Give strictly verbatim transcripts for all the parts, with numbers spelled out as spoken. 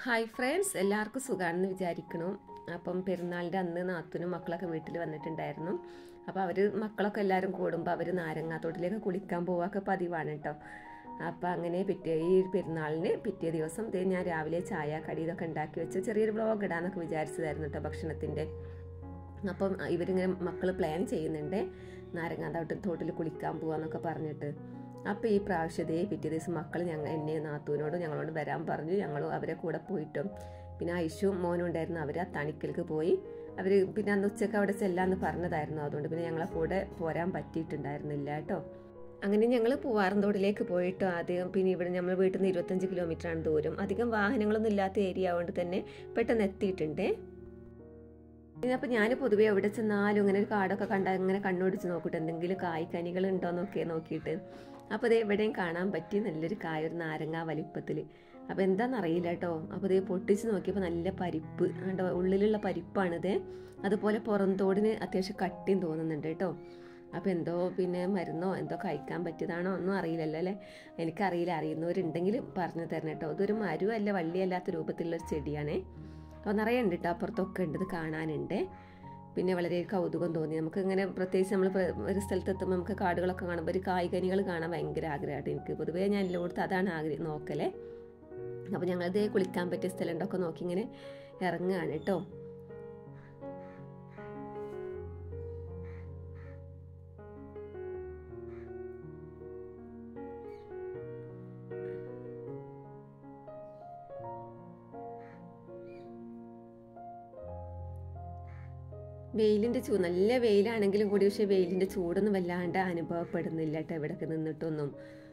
Hi friends, എല്ലാവർക്കും സുഖമാണെന്ന് വിചാരിക്കുന്നു. അപ്പം പെരുന്നാളിൻ്റെ അന്ന് നാത്തൂനും മക്കളൊക്കെ വീട്ടിൽ വന്നിട്ടുണ്ടായിരുന്നു. അപ്പോൾ അവർ മക്കളൊക്കെ എല്ലാവരും കൂടുമ്പോൾ അവർ നാരങ്ങാത്തോട്ടിലേക്ക് കുളിക്കാൻ പോവുകയൊക്കെ പതിവാണ് കേട്ടോ. അപ്പോൾ അങ്ങനെ പിറ്റേ ഈ പെരുന്നാളിന് പിറ്റേ ദിവസം ദേ ഞാൻ രാവിലെ ചായ കടി ഇതൊക്കെ ഉണ്ടാക്കി വെച്ച് ചെറിയൊരു വ്ളോഗ് ഇടാന്നൊക്കെ വിചാരിച്ചതായിരുന്നു കേട്ടോ ഭക്ഷണത്തിൻ്റെ. അപ്പം ഇവരിങ്ങനെ മക്കൾ പ്ലാൻ ചെയ്യുന്നുണ്ട് നാരങ്ങാത്തോട്ട് തോട്ടിൽ കുളിക്കാൻ പോവാന്നൊക്കെ പറഞ്ഞിട്ട്. അപ്പോൾ ഈ പ്രാവശ്യതേ പിറ്റേ ദിവസം മക്കൾ ഞങ്ങൾ എന്നെ നാത്തൂനോട് ഞങ്ങളോട് വരാൻ പറഞ്ഞു. ഞങ്ങളും അവരെ കൂടെ പോയിട്ടും പിന്നെ ഐഷും മോനും ഉണ്ടായിരുന്നു. അവർ ആ തണിക്കലേക്ക് പോയി. അവർ പിന്നെ അന്ന് ഉച്ചയ്ക്ക് അവിടെ ചെല്ലാമെന്ന് പറഞ്ഞതായിരുന്നു. അതുകൊണ്ട് പിന്നെ ഞങ്ങളെ കൂടെ പോരാൻ പറ്റിയിട്ടുണ്ടായിരുന്നില്ല കേട്ടോ. അങ്ങനെ ഞങ്ങൾ പൂവാറന്തോടിലേക്ക് പോയിട്ട് ആദ്യം പിന്നെ ഇവിടെ നമ്മൾ വീട്ടിൽ നിന്ന് ഇരുപത്തഞ്ച് കിലോമീറ്ററാണ് ദൂരം. അധികം വാഹനങ്ങളൊന്നും ഇല്ലാത്ത ഏരിയ ആയതുകൊണ്ട് തന്നെ പെട്ടെന്ന് എത്തിയിട്ടുണ്ട്. അപ്പോൾ ഞാൻ പൊതുവേ എവിടെ ചെന്നാലും ഇങ്ങനെ ഒരു കാടൊക്കെ കണ്ടാൽ ഇങ്ങനെ കണ്ണോടിച്ച് നോക്കിയിട്ട് എന്തെങ്കിലും കായ്ക്കനികൾ ഉണ്ടോ എന്നൊക്കെ നോക്കിയിട്ട് അപ്പോൾ ഇത് എവിടെയും കാണാൻ പറ്റി നല്ലൊരു കായ, ഒരു നാരങ്ങ വലിപ്പത്തിൽ. അപ്പോൾ എന്താണെന്നറിയില്ല കേട്ടോ. അപ്പോൾ ഇത് പൊട്ടിച്ച് നോക്കിയപ്പോൾ നല്ല പരിപ്പ് കണ്ടോ, ഉള്ളിലുള്ള പരിപ്പാണിത്. അതുപോലെ പുറന്തോടിന് അത്യാവശ്യം കട്ടിയും തോന്നുന്നുണ്ട് കേട്ടോ. അപ്പോൾ എന്തോ പിന്നെ മരുന്നോ എന്തോ കഴിക്കാൻ പറ്റിയതാണോ ഒന്നും അറിയില്ലല്ലോ അല്ലേ. എനിക്കറിയില്ല, അറിയുന്നവരുണ്ടെങ്കിൽ പറഞ്ഞു തരണം കേട്ടോ. ഇതൊരു മരുവല്ല വള്ളിയല്ലാത്ത രൂപത്തിലുള്ളൊരു ചെടിയാണേ. അപ്പോൾ നിറയെ ഉണ്ട് കേട്ടോ, അപ്പുറത്തൊക്കെ ഉണ്ട്, ഇത് കാണാനുണ്ട്. പിന്നെ വളരെ കൗതുകം തോന്നി നമുക്ക്. ഇങ്ങനെ പ്രത്യേകിച്ച് നമ്മൾ ഒരു സ്ഥലത്തെത്തുമ്പോൾ നമുക്ക് കാടുകളൊക്കെ കാണുമ്പോൾ ഒരു കായ്കനികൾ കാണാൻ ഭയങ്കര ആഗ്രഹമായിട്ട് എനിക്ക്. പൊതുവേ ഞാൻ എല്ലായിടത്തും അതാണ് ആഗ്രഹം നോക്കലേ. അപ്പോൾ ഞങ്ങളിതേ കുളിക്കാൻ പറ്റിയ സ്ഥലം ഉണ്ടൊക്കെ നോക്കി ഇങ്ങനെ ഇറങ്ങുകയാണ് കേട്ടോ. വെയിലിൻ്റെ ചൂ നല്ല വെയിലാണെങ്കിലും കൂടി പക്ഷേ വെയിലിൻ്റെ ചൂടൊന്നും വല്ലാണ്ട് അനുഭവപ്പെടുന്നില്ല കേട്ടോ ഇവിടെയൊക്കെ നിന്നിട്ടൊന്നും.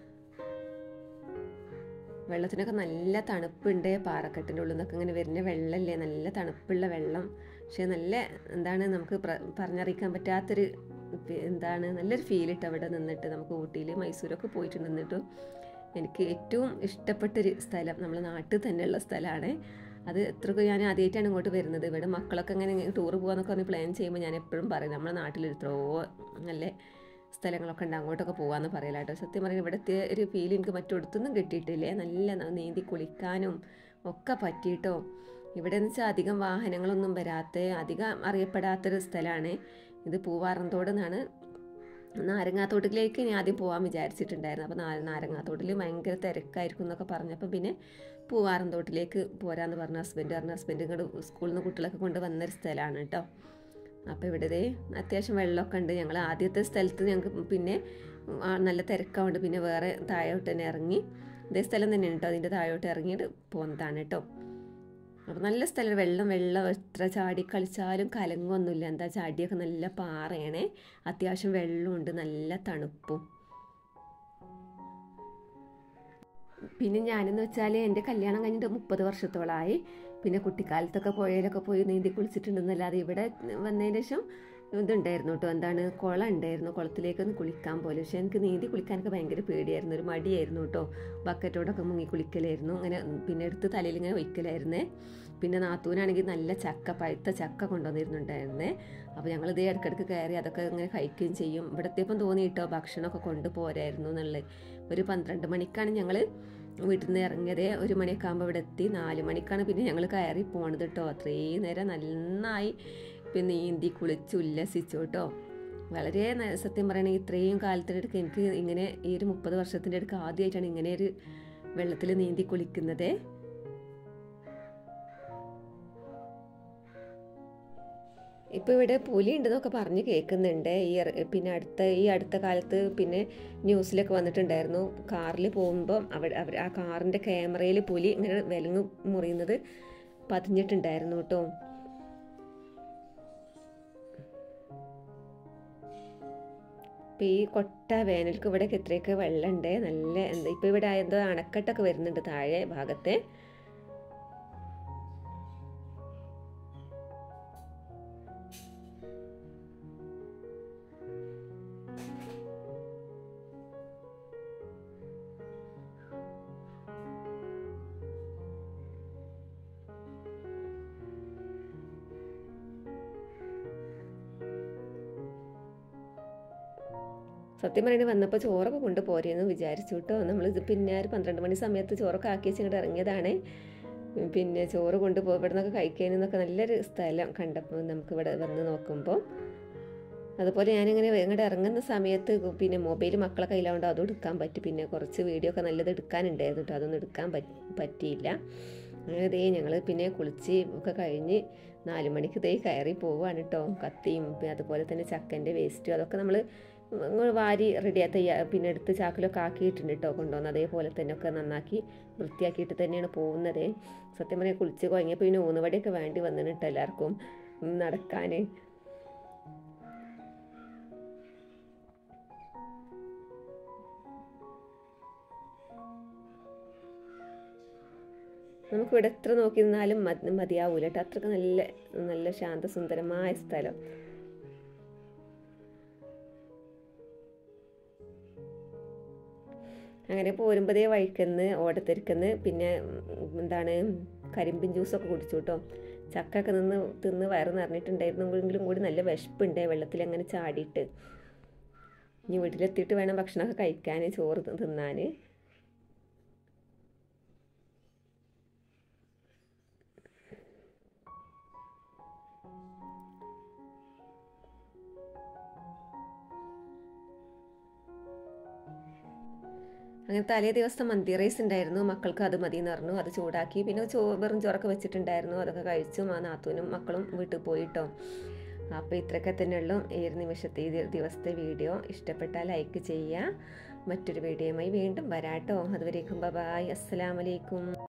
വെള്ളത്തിനൊക്കെ നല്ല തണുപ്പുണ്ട്. പാറക്കെട്ടിൻ്റെ ഉള്ളിൽ നിന്നൊക്കെ ഇങ്ങനെ വരുന്ന വെള്ളമല്ലേ, നല്ല തണുപ്പുള്ള വെള്ളം. പക്ഷേ നല്ല എന്താണ് നമുക്ക് പറഞ്ഞറിയിക്കാൻ പറ്റാത്തൊരു എന്താണ് നല്ലൊരു ഫീൽ ഇട്ട് അവിടെ നിന്നിട്ട്. നമുക്ക് ഊട്ടിയിൽ മൈസൂരൊക്കെ പോയിട്ട് നിന്നിട്ടും എനിക്ക് ഏറ്റവും ഇഷ്ടപ്പെട്ടൊരു സ്ഥലം നമ്മളെ നാട്ടിൽ തന്നെയുള്ള സ്ഥലമാണ് അത്. എത്രക്കും ഞാൻ ആദ്യമായിട്ടാണ് ഇങ്ങോട്ട് വരുന്നത്. ഇവിടെ മക്കളൊക്കെ ഇങ്ങനെ ടൂർ പോകാമെന്നൊക്കെ പറഞ്ഞ് പ്ലാൻ ചെയ്യുമ്പോൾ ഞാൻ എപ്പോഴും പറയും നമ്മുടെ നാട്ടിൽ എത്രയോ നല്ല സ്ഥലങ്ങളൊക്കെ ഉണ്ട്, അങ്ങോട്ടൊക്കെ പോകാമെന്ന് പറയില്ല കേട്ടോ. സത്യം പറഞ്ഞാൽ ഇവിടുത്തെ ഒരു ഫീൽ എനിക്ക് മറ്റൊടുത്തൊന്നും കിട്ടിയിട്ടില്ലേ. നല്ല നീന്തി കുളിക്കാനും ഒക്കെ പറ്റിയിട്ടോ. ഇവിടെ എന്ന് വെച്ചാൽ അധികം വാഹനങ്ങളൊന്നും വരാത്ത അധികം അറിയപ്പെടാത്തൊരു സ്ഥലമാണ് ഇത്. പൂവാറന്തോട് എന്നാണ്. നാരങ്ങാത്തോട്ടിലേക്ക് ഞാൻ ആദ്യം പോകാൻ വിചാരിച്ചിട്ടുണ്ടായിരുന്നു. അപ്പോൾ നാരങ്ങാത്തോട്ടിൽ ഭയങ്കര തിരക്കായിരിക്കും എന്നൊക്കെ പറഞ്ഞപ്പോൾ പിന്നെ പൂവാറന്തോട്ടിലേക്ക് പോരാന്ന് പറഞ്ഞു ഹസ്ബൻഡ് പറഞ്ഞു. ഹസ്ബൻഡ് ഇങ്ങോട്ട് സ്കൂളിൽ നിന്ന് കുട്ടികളൊക്കെ കൊണ്ട് വന്നൊരു സ്ഥലമാണ് കേട്ടോ. അപ്പോൾ ഇവിടെ അത്യാവശ്യം വെള്ളമൊക്കെ ഉണ്ട്. ഞങ്ങൾ ആദ്യത്തെ സ്ഥലത്ത് ഞങ്ങൾക്ക് പിന്നെ നല്ല തിരക്കാവുണ്ട്. പിന്നെ വേറെ താഴോട്ട് തന്നെ ഇറങ്ങി ഇതേ സ്ഥലം തന്നെയാണ് കേട്ടോ. അതിൻ്റെ താഴോട്ട് ഇറങ്ങിയിട്ട് പോകുന്നതാണ് കേട്ടോ. അപ്പോൾ നല്ല സ്ഥലം, വെള്ളം വെള്ളം എത്ര ചാടി കളിച്ചാലും കലങ്ങൊന്നുമില്ല. എന്താ ചാടിയൊക്കെ നല്ല പാറയാണേ, അത്യാവശ്യം വെള്ളമുണ്ട്, നല്ല തണുപ്പും. പിന്നെ ഞാനെന്ന് വെച്ചാൽ എൻ്റെ കല്യാണം കഴിഞ്ഞിട്ട് മുപ്പത് വർഷത്തോളമായി. പിന്നെ കുട്ടിക്കാലത്തൊക്കെ പുഴയിലൊക്കെ പോയി നീന്തി കുളിച്ചിട്ടുണ്ടെന്നല്ലാതെ ഇവിടെ വന്നതിന് ശേഷം ഇതുണ്ടായിരുന്നു കേട്ടോ, എന്താണ് കുളം ഉണ്ടായിരുന്നു. കുളത്തിലേക്കൊന്ന് കുളിക്കാൻ പോലും. പക്ഷേ എനിക്ക് നീന്തി കുളിക്കാനൊക്കെ ഭയങ്കര പേടിയായിരുന്നു, ഒരു മടിയായിരുന്നു കേട്ടോ. ബക്കറ്റോടൊക്കെ മുങ്ങി കുളിക്കലായിരുന്നു. അങ്ങനെ പിന്നെ എടുത്ത് തലയിൽ ഇങ്ങനെ ഒഴിക്കലായിരുന്നേ. പിന്നെ നാത്തൂനാണെങ്കിൽ നല്ല ചക്ക, പഴുത്ത ചക്ക കൊണ്ടുവന്നിരുന്നുണ്ടായിരുന്നേ. അപ്പോൾ ഞങ്ങൾ ഇതേ ഇടയ്ക്കിടയ്ക്ക് കയറി അതൊക്കെ ഇങ്ങനെ കഴിക്കുകയും ചെയ്യും. ഇവിടെ എത്തിയപ്പം തോന്നി കേട്ടോ ഭക്ഷണമൊക്കെ കൊണ്ടുപോരായിരുന്നു എന്നുള്ളത്. ഒരു പന്ത്രണ്ട് മണിക്കാണ് ഞങ്ങൾ വീട്ടിൽ നിന്ന് ഇറങ്ങിയത്. ഒരു മണിയൊക്കെ ആകുമ്പോൾ ഇവിടെ എത്തി. നാല് മണിക്കാണ് പിന്നെ ഞങ്ങൾ കയറി പോണത് കേട്ടോ. അത്രയും നേരം നന്നായി പിന്നെ നീന്തി കുളിച്ച് ഉല്ലസിച്ചു കേട്ടോ. വളരെ സത്യം പറയണമെങ്കിൽ ഇത്രയും കാലത്തിൻ്റെ അടുക്ക് എനിക്ക് ഇങ്ങനെ ഈ ഒരു മുപ്പത് വർഷത്തിൻ്റെ അടുക്ക് ആദ്യമായിട്ടാണ് ഇങ്ങനെ ഒരു വെള്ളത്തിൽ നീന്തി കുളിക്കുന്നത്. ഇപ്പോൾ ഇവിടെ പുലി ഉണ്ടെന്നൊക്കെ പറഞ്ഞ് കേൾക്കുന്നുണ്ട്. ഈ പിന്നെ അടുത്ത ഈ അടുത്ത കാലത്ത് പിന്നെ ന്യൂസിലൊക്കെ വന്നിട്ടുണ്ടായിരുന്നു. കാറിൽ പോകുമ്പം അവിടെ അവർ ആ കാറിൻ്റെ ക്യാമറയിൽ പുലി ഇങ്ങനെ വിലങ്ങ് മുറിയുന്നത് പതിഞ്ഞിട്ടുണ്ടായിരുന്നു കേട്ടോ. ഇപ്പം ഈ കൊട്ട വേനൽക്ക് ഇവിടെയൊക്കെ എത്രയൊക്കെ വെള്ളമുണ്ട്. നല്ല എന്താ ഇപ്പോൾ ഇവിടെ എന്തോ അണക്കെട്ടൊക്കെ വരുന്നുണ്ട് താഴെ ഭാഗത്തെ. സത്യം പറയുന്നത് വന്നപ്പോൾ ചോറൊക്കെ കൊണ്ട് പോരെയെന്ന് വിചാരിച്ചു കേട്ടോ. നമ്മൾ പിന്നെ ഒരു പന്ത്രണ്ട് മണി സമയത്ത് ചോറൊക്കെ ആക്കി വെച്ച് ഇങ്ങോട്ട് ഇറങ്ങിയതാണ്. പിന്നെ ചോറ് കൊണ്ടുപോയി ഇവിടെ നിന്നൊക്കെ കഴിക്കാനെന്നൊക്കെ നല്ലൊരു സ്ഥലം കണ്ടപ്പോൾ നമുക്ക് ഇവിടെ വന്ന് നോക്കുമ്പോൾ. അതുപോലെ ഞാനിങ്ങനെ ഇങ്ങോട്ട് ഇറങ്ങുന്ന സമയത്ത് പിന്നെ മൊബൈൽ മക്കളെ കയ്യിലാവുകൊണ്ട് അതും എടുക്കാൻ പറ്റും. പിന്നെ കുറച്ച് വീഡിയോ ഒക്കെ നല്ലത് എടുക്കാനുണ്ടായിരുന്നു കേട്ടോ, അതൊന്നും എടുക്കാൻ പറ്റിയില്ല. അങ്ങനെ ഇതേ ഞങ്ങൾ പിന്നെ കുളിച്ച് ഒക്കെ കഴിഞ്ഞ് നാല് മണിക്ക് ഇതേ കയറി പോവുകയാണ് കേട്ടോ. കത്തിയും അതുപോലെ തന്നെ ചക്കൻ്റെ വേസ്റ്റും അതൊക്കെ നമ്മൾ വാരി റെഡിയാത്ത പിന്നെ എടുത്ത് ചാക്കിലൊക്കെ ആക്കിയിട്ടുണ്ട് കേട്ടോ കൊണ്ടുവന്ന്. അതേപോലെ തന്നെ ഒക്കെ നന്നാക്കി വൃത്തിയാക്കിയിട്ട് തന്നെയാണ് പോകുന്നത്. സത്യം പറഞ്ഞാൽ കുളിച്ച് കുഴങ്ങിയപ്പോൾ പിന്നെ ഊന്നുവടിയൊക്കെ വേണ്ടി വന്നിട്ട് കേട്ടോ എല്ലാവർക്കും നടക്കാൻ. നമുക്കിവിടെ എത്ര നോക്കി നിന്നാലും മതിയാവൂല കേട്ടോ, അത്രയ്ക്ക് നല്ല നല്ല ശാന്തസുന്ദരമായ സ്ഥലം. അങ്ങനെ പോരുമ്പോഴേ വഴിക്കന്ന് ഓടത്തിരിക്കന്ന് പിന്നെ എന്താണ് കരിമ്പിൻ ജ്യൂസൊക്കെ കുടിച്ചു കേട്ടോ. ചക്കൊക്കെ നിന്ന് തിന്ന് വയറ് നിറഞ്ഞിട്ടുണ്ടായിരുന്നെങ്കിലും കൂടി നല്ല വിശപ്പുണ്ട് വെള്ളത്തിൽ അങ്ങനെ ചാടിയിട്ട്. ഇനി വീട്ടിലെത്തിയിട്ട് വേണം ഭക്ഷണമൊക്കെ കഴിക്കാൻ, ചോറ് തിന്നാൻ. അങ്ങനെ തലേ ദിവസം മന്തി റൈസ് ഉണ്ടായിരുന്നു, മക്കൾക്ക് അത് മതി എന്ന് പറഞ്ഞു. അത് ചൂടാക്കി പിന്നെ ചോ വെറും ചോറൊക്കെ വെച്ചിട്ടുണ്ടായിരുന്നു, അതൊക്കെ കഴിച്ചു. ആ നാത്തൂനും മക്കളും വീട്ടിൽ പോയിട്ടോ. അപ്പോൾ ഇത്രയൊക്കെ തന്നെയുള്ളൂ ഈ ഒരു നിമിഷത്തെ ഈ ദിവസത്തെ വീഡിയോ. ഇഷ്ടപ്പെട്ടാൽ ലൈക്ക് ചെയ്യുക. മറ്റൊരു വീഡിയോയുമായി വീണ്ടും വരാട്ടോ. അതുവരേക്കും ബൈ, അസ്സലാമു അലൈക്കും.